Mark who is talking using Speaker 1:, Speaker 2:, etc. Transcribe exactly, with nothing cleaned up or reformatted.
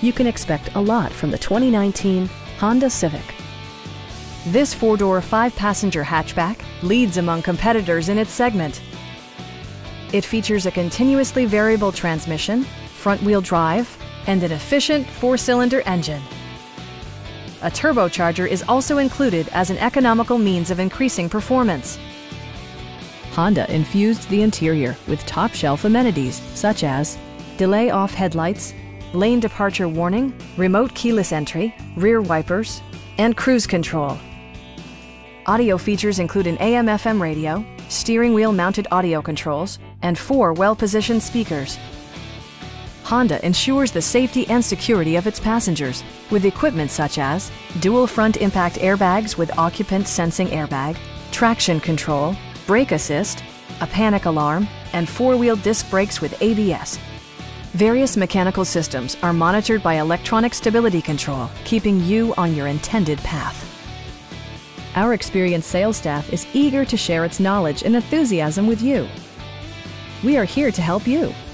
Speaker 1: you can expect a lot from the twenty nineteen Honda Civic. This four-door, five-passenger hatchback leads among competitors in its segment. It features a continuously variable transmission, front-wheel drive, and an efficient four-cylinder engine. A turbocharger is also included as an economical means of increasing performance. Honda infused the interior with top-shelf amenities such as delay-off headlights, lane departure warning, remote keyless entry, rear wipers, and cruise control. Audio features include an A M F M radio, steering wheel mounted audio controls, and four well-positioned speakers. Honda ensures the safety and security of its passengers with equipment such as dual front impact airbags with occupant sensing airbag, traction control, brake assist, a panic alarm, and four-wheel disc brakes with A B S. Various mechanical systems are monitored by electronic stability control, keeping you on your intended path. Our experienced sales staff is eager to share its knowledge and enthusiasm with you. We are here to help you.